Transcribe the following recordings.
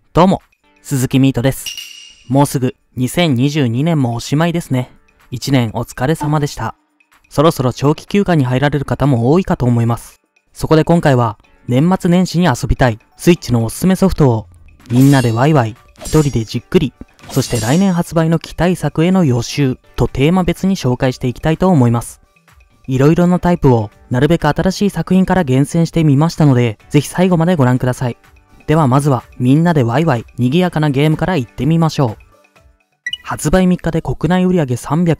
どうも、鈴木ミートです。もうすぐ2022年もおしまいですね。1年お疲れ様でした。そろそろ長期休暇に入られる方も多いかと思います。そこで今回は年末年始に遊びたいスイッチのおすすめソフトをみんなでワイワイ、一人でじっくり、そして来年発売の期待作への予習とテーマ別に紹介していきたいと思います。いろいろなタイプをなるべく新しい作品から厳選してみましたので、ぜひ最後までご覧ください。ではまずはみんなでワイワイ賑やかなゲームから行ってみましょう。発売3日で国内売上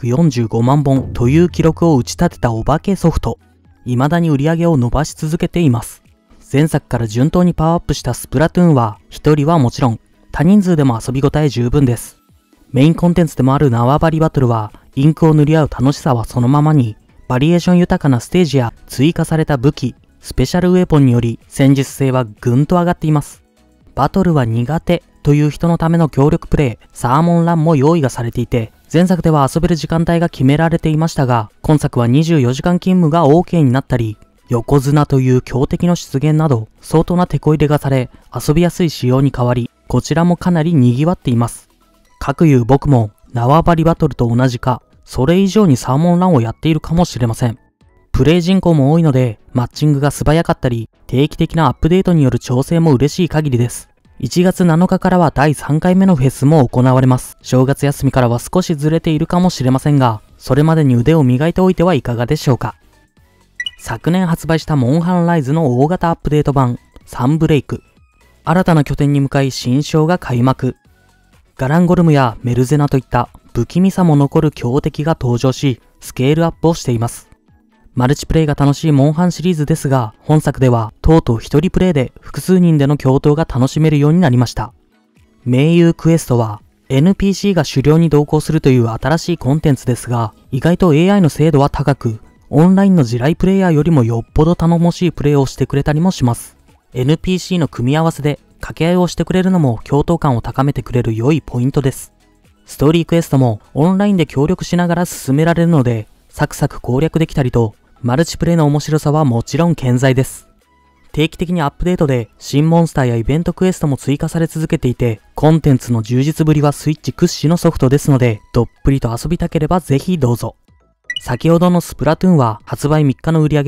345万本という記録を打ち立てたお化けソフト。未だに売上を伸ばし続けています。前作から順当にパワーアップしたスプラトゥーンは一人はもちろん多人数でも遊び応え十分です。メインコンテンツでもある縄張りバトルはインクを塗り合う楽しさはそのままに、バリエーション豊かなステージや追加された武器、スペシャルウェポンにより戦術性はぐんと上がっています。バトルは苦手という人のための協力プレイ、サーモンランも用意がされていて、前作では遊べる時間帯が決められていましたが、今作は24時間勤務が OK になったり、横綱という強敵の出現など、相当な手こ入れがされ、遊びやすい仕様に変わり、こちらもかなり賑わっています。かくいう僕も、縄張りバトルと同じか、それ以上にサーモンランをやっているかもしれません。プレイ人口も多いので、マッチングが素早かったり、定期的なアップデートによる調整も嬉しい限りです。1月7日からは第3回目のフェスも行われます。正月休みからは少しずれているかもしれませんが、それまでに腕を磨いておいてはいかがでしょうか。昨年発売したモンハンライズの大型アップデート版、サンブレイク。新たな拠点に向かい新章が開幕。ガランゴルムやメルゼナといった不気味さも残る強敵が登場し、スケールアップをしています。マルチプレイが楽しいモンハンシリーズですが、本作ではとうとう一人プレイで複数人での共闘が楽しめるようになりました。盟友クエストは NPC が狩猟に同行するという新しいコンテンツですが、意外と AI の精度は高く、オンラインの地雷プレイヤーよりもよっぽど頼もしいプレイをしてくれたりもします。NPC の組み合わせで掛け合いをしてくれるのも共闘感を高めてくれる良いポイントです。ストーリークエストもオンラインで協力しながら進められるので、サクサク攻略できたりと、マルチプレイの面白さはもちろん健在です。定期的にアップデートで新モンスターやイベントクエストも追加され続けていて、コンテンツの充実ぶりはスイッチ屈指のソフトですので、どっぷりと遊びたければぜひどうぞ。先ほどのスプラトゥーンは発売3日の売上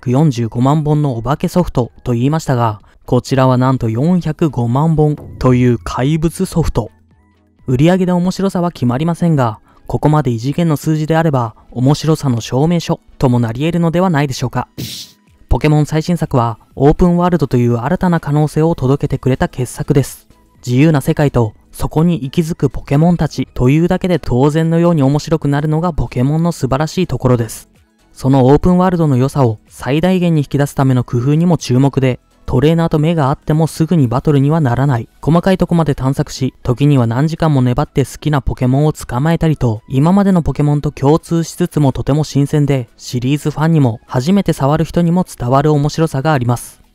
345万本のお化けソフトと言いましたが、こちらはなんと405万本という怪物ソフト。売上で面白さは決まりませんが、ここまで異次元の数字であれば面白さの証明書ともなり得るのではないでしょうか。ポケモン最新作はオープンワールドという新たな可能性を届けてくれた傑作です。自由な世界とそこに息づくポケモンたちというだけで当然のように面白くなるのがポケモンの素晴らしいところです。そのオープンワールドの良さを最大限に引き出すための工夫にも注目で、トレーナーと目があってもすぐにバトルにはならない。細かいとこまで探索し、時には何時間も粘って好きなポケモンを捕まえたりと、今までのポケモンと共通しつつもとても新鮮で、シリーズファンにも初めて触る人にも伝わる面白さがあります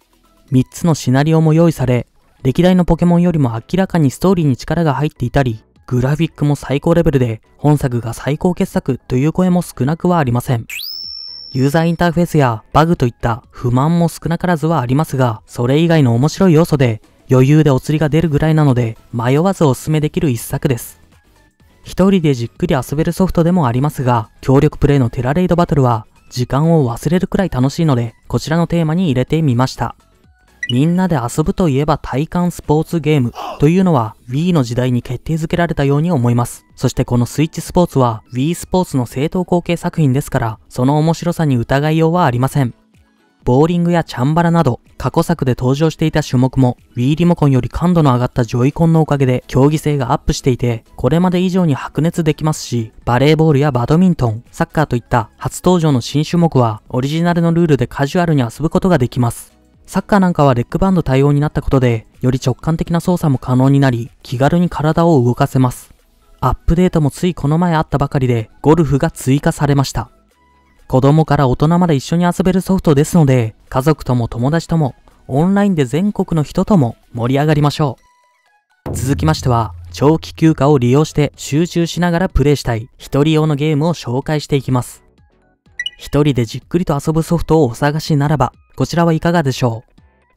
。3つのシナリオも用意され、歴代のポケモンよりも明らかにストーリーに力が入っていたり、グラフィックも最高レベルで、本作が最高傑作という声も少なくはありません。ユーザーインターフェースやバグといった不満も少なからずはありますが、それ以外の面白い要素で余裕でお釣りが出るぐらいなので迷わずおすすめできる一作です。一人でじっくり遊べるソフトでもありますが、協力プレイのテラレイドバトルは時間を忘れるくらい楽しいので、こちらのテーマに入れてみました。みんなで遊ぶといえば体感スポーツゲームというのは Wii の時代に決定づけられたように思います。そしてこのスイッチスポーツは Wii スポーツの正当後継作品ですから、その面白さに疑いようはありません。ボーリングやチャンバラなど過去作で登場していた種目も Wii リモコンより感度の上がったジョイコンのおかげで競技性がアップしていて、これまで以上に白熱できますし、バレーボールやバドミントン、サッカーといった初登場の新種目はオリジナルのルールでカジュアルに遊ぶことができます。サッカーなんかはレッグバンド対応になったことで、より直感的な操作も可能になり、気軽に体を動かせます。アップデートもついこの前あったばかりで、ゴルフが追加されました。子供から大人まで一緒に遊べるソフトですので、家族とも友達とも、オンラインで全国の人とも盛り上がりましょう。続きましては、長期休暇を利用して集中しながらプレイしたい一人用のゲームを紹介していきます。一人でじっくりと遊ぶソフトをお探しならば、こちらはいかがでしょう。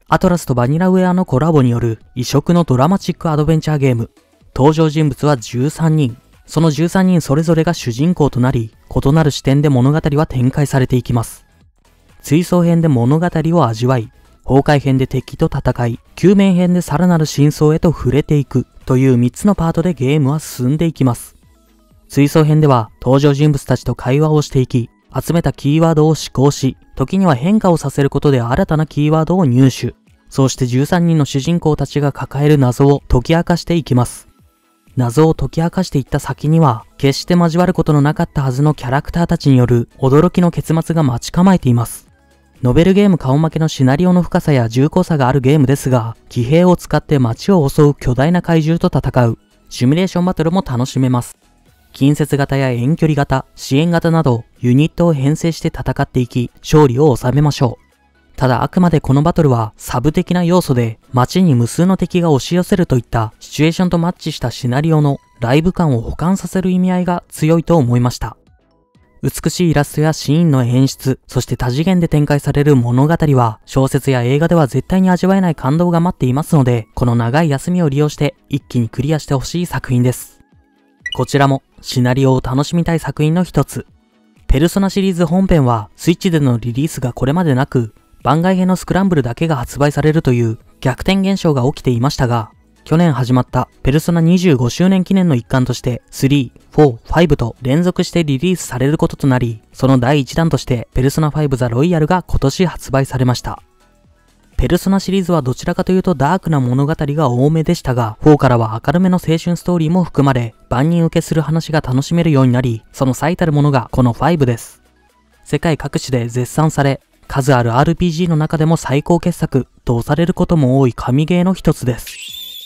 アトラスとバニラウェアのコラボによる異色のドラマチックアドベンチャーゲーム。登場人物は13人。その13人それぞれが主人公となり、異なる視点で物語は展開されていきます。追走編で物語を味わい、崩壊編で敵と戦い、救命編でさらなる真相へと触れていくという3つのパートでゲームは進んでいきます。追走編では登場人物たちと会話をしていき、集めたキーワードを思考し、時には変化をさせることで新たなキーワードを入手。そうして13人の主人公たちが抱える謎を解き明かしていきます。謎を解き明かしていった先には、決して交わることのなかったはずのキャラクターたちによる驚きの結末が待ち構えています。ノベルゲーム顔負けのシナリオの深さや重厚さがあるゲームですが、騎兵を使って街を襲う巨大な怪獣と戦う、シミュレーションバトルも楽しめます。近接型や遠距離型、支援型など、ユニットを編成して戦っていき、勝利を収めましょう。ただあくまでこのバトルはサブ的な要素で街に無数の敵が押し寄せるといったシチュエーションとマッチしたシナリオのライブ感を補完させる意味合いが強いと思いました。美しいイラストやシーンの演出、そして多次元で展開される物語は小説や映画では絶対に味わえない感動が待っていますので、この長い休みを利用して一気にクリアしてほしい作品です。こちらもシナリオを楽しみたい作品の一つ。ペルソナシリーズ本編はスイッチでのリリースがこれまでなく、番外編のスクランブルだけが発売されるという逆転現象が起きていましたが、去年始まったペルソナ25周年記念の一環として3、4、5と連続してリリースされることとなり、その第1弾としてペルソナ5ザ・ロイヤルが今年発売されました。ペルソナシリーズはどちらかというとダークな物語が多めでしたが、4からは明るめの青春ストーリーも含まれ、万人受けする話が楽しめるようになり、その最たるものがこの5です。世界各地で絶賛され、数ある RPG の中でも最高傑作と押されることも多い神ゲーの一つです。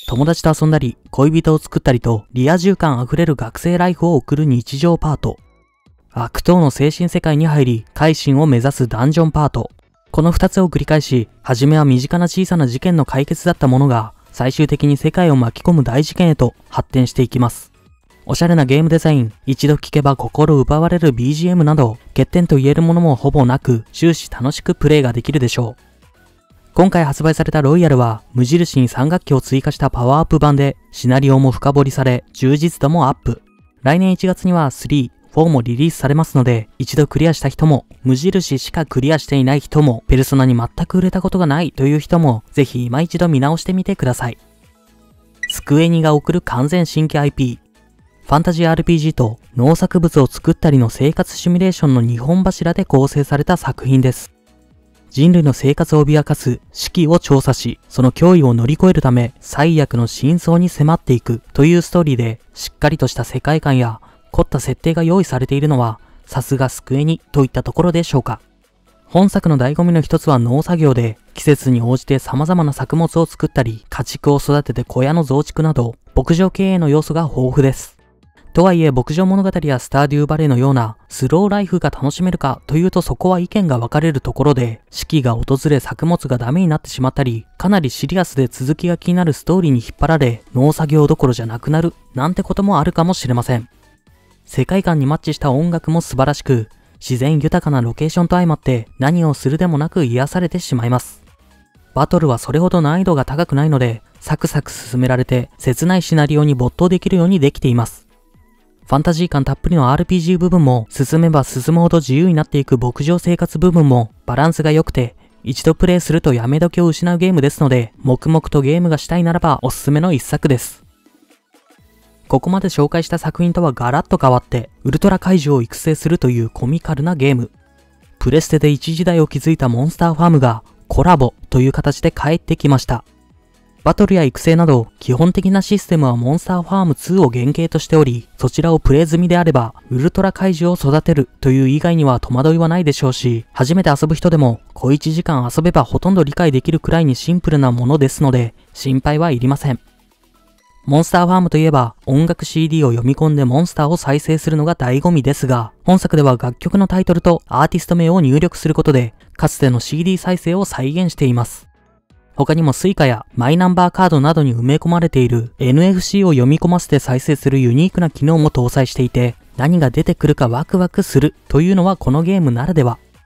友達と遊んだり、恋人を作ったりと、リア充感あふれる学生ライフを送る日常パート。悪党の精神世界に入り、改心を目指すダンジョンパート。この二つを繰り返し、初めは身近な小さな事件の解決だったものが、最終的に世界を巻き込む大事件へと発展していきます。おしゃれなゲームデザイン、一度聴けば心奪われる BGM など、欠点と言えるものもほぼなく、終始楽しくプレイができるでしょう。今回発売されたロイヤルは、無印に3学期を追加したパワーアップ版で、シナリオも深掘りされ、充実度もアップ。来年1月には3、4もリリースされますので、一度クリアした人も、無印しかクリアしていない人も、ペルソナに全く売れたことがないという人も、ぜひ今一度見直してみてください。スクエニが送る完全新規 IP。ファンタジー RPG と農作物を作ったりの生活シミュレーションの2本柱で構成された作品です。人類の生活を脅かす四季を調査し、その脅威を乗り越えるため、最悪の真相に迫っていくというストーリーで、しっかりとした世界観や凝った設定が用意されているのは、さすがスクエニといったところでしょうか。本作の醍醐味の一つは農作業で、季節に応じて様々な作物を作ったり、家畜を育てて小屋の増築など、牧場経営の要素が豊富です。とはいえ牧場物語やスターデューバレーのようなスローライフが楽しめるかというとそこは意見が分かれるところで、四季が訪れ作物がダメになってしまったり、かなりシリアスで続きが気になるストーリーに引っ張られ、農作業どころじゃなくなるなんてこともあるかもしれません。世界観にマッチした音楽も素晴らしく、自然豊かなロケーションと相まって何をするでもなく癒されてしまいます。バトルはそれほど難易度が高くないので、サクサク進められて切ないシナリオに没頭できるようにできています。ファンタジー感たっぷりの RPG 部分も、進めば進むほど自由になっていく牧場生活部分も、バランスが良くて、一度プレイするとやめ時を失うゲームですので、黙々とゲームがしたいならばおすすめの一作です。ここまで紹介した作品とはガラッと変わって、ウルトラ怪獣を育成するというコミカルなゲーム。プレステで一時代を築いたモンスターファームが、コラボという形で帰ってきました。バトルや育成など基本的なシステムはモンスターファーム2を原型としており、そちらをプレイ済みであればウルトラ怪獣を育てるという以外には戸惑いはないでしょうし、初めて遊ぶ人でも小1時間遊べばほとんど理解できるくらいにシンプルなものですので心配はいりません。モンスターファームといえば音楽 CD を読み込んでモンスターを再生するのが醍醐味ですが、本作では楽曲のタイトルとアーティスト名を入力することでかつての CD 再生を再現しています。他にもスイカやマイナンバーカードなどに埋め込まれている NFC を読み込ませて再生するユニークな機能も搭載していて、何が出てくるかワクワクするというのはこのゲームならでは。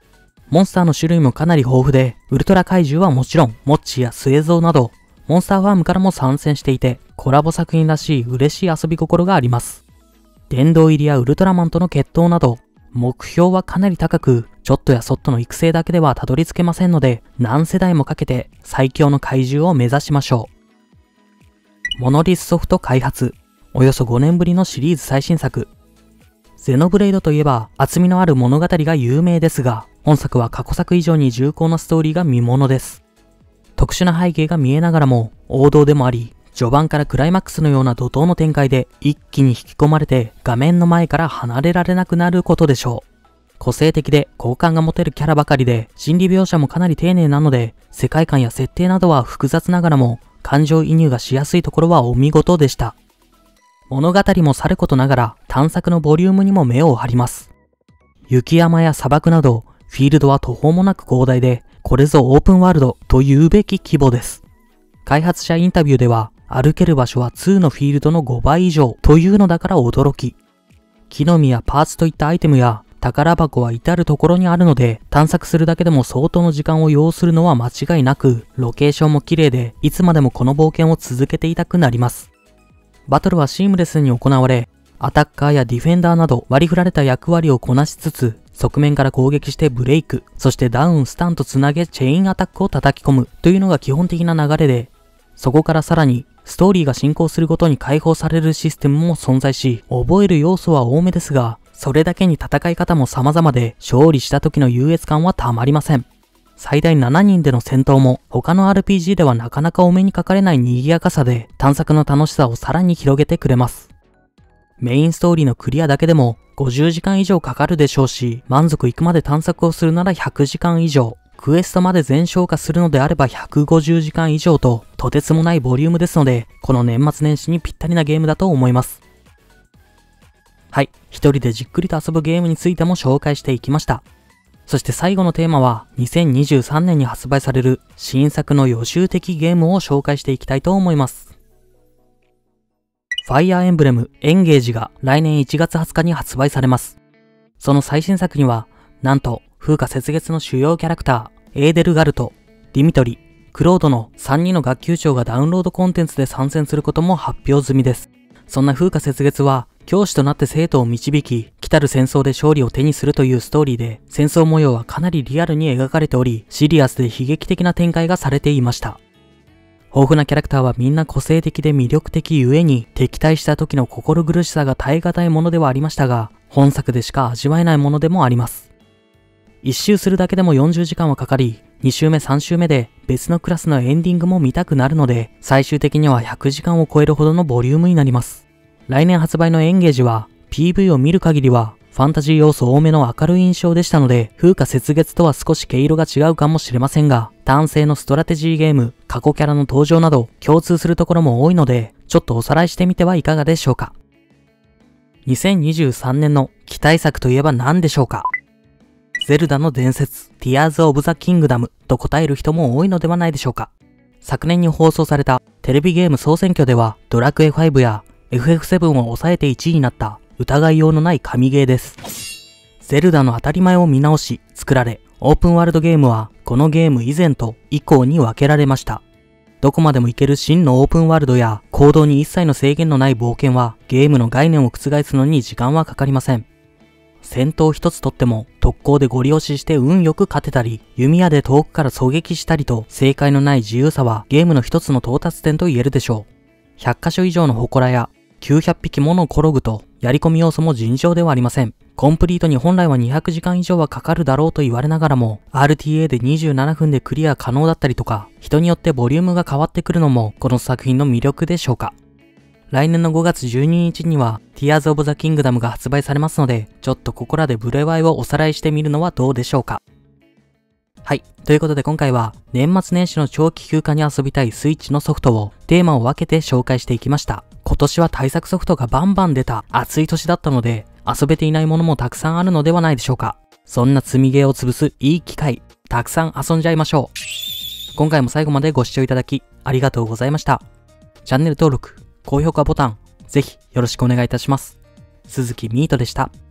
モンスターの種類もかなり豊富で、ウルトラ怪獣はもちろん、モッチやスエゾウなど、モンスターファームからも参戦していて、コラボ作品らしい嬉しい遊び心があります。殿堂入りやウルトラマンとの決闘など、目標はかなり高く、ちょっとやそっとの育成だけではたどり着けませんので、何世代もかけて最強の怪獣を目指しましょう。モノリスソフト開発、およそ5年ぶりのシリーズ最新作。ゼノブレイドといえば厚みのある物語が有名ですが、本作は過去作以上に重厚なストーリーが見ものです。特殊な背景が見えながらも王道でもあり、序盤からクライマックスのような怒涛の展開で一気に引き込まれて画面の前から離れられなくなることでしょう。個性的で好感が持てるキャラばかりで、心理描写もかなり丁寧なので、世界観や設定などは複雑ながらも感情移入がしやすいところはお見事でした。物語もさることながら探索のボリュームにも目を張ります。雪山や砂漠などフィールドは途方もなく広大で、これぞオープンワールドというべき規模です。開発者インタビューでは、歩ける場所は2のフィールドの5倍以上というのだから驚き。木の実やパーツといったアイテムや宝箱は至るところにあるので、探索するだけでも相当の時間を要するのは間違いなく、ロケーションも綺麗で、いつまでもこの冒険を続けていたくなります。バトルはシームレスに行われ、アタッカーやディフェンダーなど割り振られた役割をこなしつつ、側面から攻撃してブレイク、そしてダウン、スタンとつなげチェインアタックを叩き込むというのが基本的な流れで、そこからさらにストーリーが進行するごとに解放されるシステムも存在し、覚える要素は多めですが、それだけに戦い方も様々で、勝利した時の優越感はたまりません。最大7人での戦闘も他の RPG ではなかなかお目にかかれない賑やかさで探索の楽しさをさらに広げてくれます。メインストーリーのクリアだけでも50時間以上かかるでしょうし、満足いくまで探索をするなら100時間以上、クエストまで全消化するのであれば150時間以上と、とてつもないボリュームですので、この年末年始にぴったりなゲームだと思います。はい、一人でじっくりと遊ぶゲームについても紹介していきました。そして最後のテーマは、2023年に発売される新作の予習的ゲームを紹介していきたいと思います。ファイアーエンブレムエンゲージが来年1月20日に発売されます。その最新作には、なんと、風花雪月の主要キャラクター、エーデルガルト、ディミトリ、クロードの3人の学級長がダウンロードコンテンツで参戦することも発表済みです。そんな風花雪月は、教師となって生徒を導き、来たる戦争で勝利を手にするというストーリーで、戦争模様はかなりリアルに描かれており、シリアスで悲劇的な展開がされていました。豊富なキャラクターはみんな個性的で魅力的ゆえに、敵対した時の心苦しさが耐え難いものではありましたが、本作でしか味わえないものでもあります。一周するだけでも40時間はかかり、2周目3周目で別のクラスのエンディングも見たくなるので、最終的には100時間を超えるほどのボリュームになります。来年発売のエンゲージは PV を見る限りはファンタジー要素多めの明るい印象でしたので、風花雪月とは少し毛色が違うかもしれませんが、単性のストラテジーゲーム、過去キャラの登場など共通するところも多いので、ちょっとおさらいしてみてはいかがでしょうか。2023年の期待作といえば何でしょうか。ゼルダの伝説、Tears of the Kingdom と答える人も多いのではないでしょうか。昨年に放送されたテレビゲーム総選挙では、ドラクエ5やFF7 を抑えて1位になった疑いようのない神ゲーです。ゼルダの当たり前を見直し作られ、オープンワールドゲームはこのゲーム以前と以降に分けられました。どこまでも行ける真のオープンワールドや行動に一切の制限のない冒険はゲームの概念を覆すのに時間はかかりません。戦闘一つとっても特攻でゴリ押しして運よく勝てたり、弓矢で遠くから狙撃したりと正解のない自由さはゲームの一つの到達点と言えるでしょう。100カ所以上の祠や900匹ものコログとやり込み要素も尋常ではありません。コンプリートに本来は200時間以上はかかるだろうと言われながらも RTA で27分でクリア可能だったりとか、人によってボリュームが変わってくるのもこの作品の魅力でしょうか。来年の5月12日には Tears of the Kingdom が発売されますので、ちょっとここらでブレワイをおさらいしてみるのはどうでしょうか。はい。ということで今回は年末年始の長期休暇に遊びたいスイッチのソフトをテーマを分けて紹介していきました。今年は対策ソフトがバンバン出た暑い年だったので、遊べていないものもたくさんあるのではないでしょうか。そんな積みゲーを潰すいい機会、たくさん遊んじゃいましょう。今回も最後までご視聴いただきありがとうございました。チャンネル登録、高評価ボタン、ぜひよろしくお願いいたします。鈴木ミートでした。